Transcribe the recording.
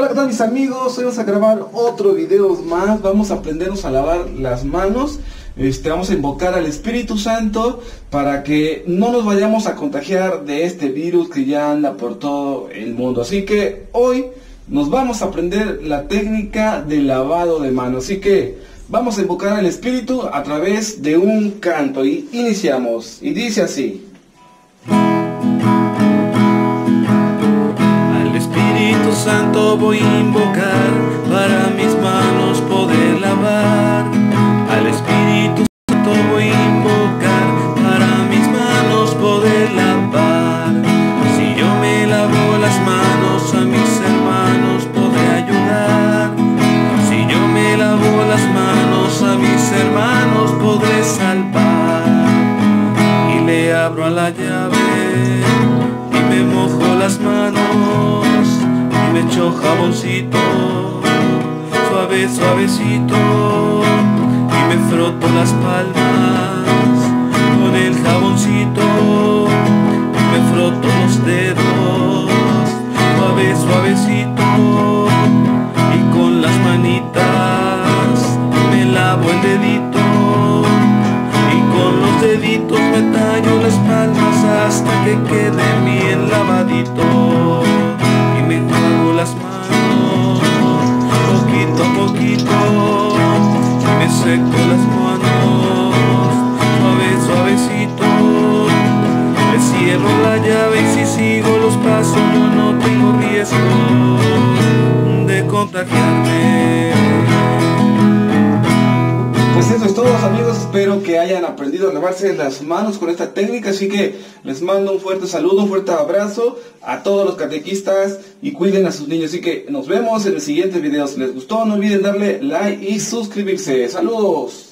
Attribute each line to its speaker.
Speaker 1: Hola, ¿qué tal mis amigos? Hoy vamos a grabar otro video más. Vamos a aprendernos a lavar las manos. Vamos a invocar al Espíritu Santo para que no nos vayamos a contagiar de este virus que ya anda por todo el mundo. Así que hoy nos vamos a aprender la técnica de lavado de manos. Así que vamos a invocar al Espíritu a través de un canto. Y iniciamos. Y dice así.
Speaker 2: Espíritu Santo voy a invocar para mis manos poder lavar. Al Espíritu Santo voy a invocar para mis manos poder lavar. Si yo me lavo las manos, a mis hermanos podré ayudar. Si yo me lavo las manos, a mis hermanos podré salvar. Y le abro a la llave y me mojo las manos. Me echo jaboncito, suave, suavecito, y me froto las palmas con el jaboncito, y me froto los dedos, suave, suavecito, y con las manitas me lavo el dedito, y con los deditos me tallo las palmas hasta que quede bien lavadito. Me enjuago las manos, poquito a poquito, y me seco las manos, suave, suavecito. Me cierro la llave y si sigo los pasos yo no tengo riesgo de contagiarme.
Speaker 1: Pues eso es todo, amigos, espero que hayan aprendido a lavarse las manos con esta técnica, así que les mando un fuerte saludo, un fuerte abrazo a todos los catequistas y cuiden a sus niños, así que nos vemos en el siguiente video. Si les gustó no olviden darle like y suscribirse. ¡Saludos!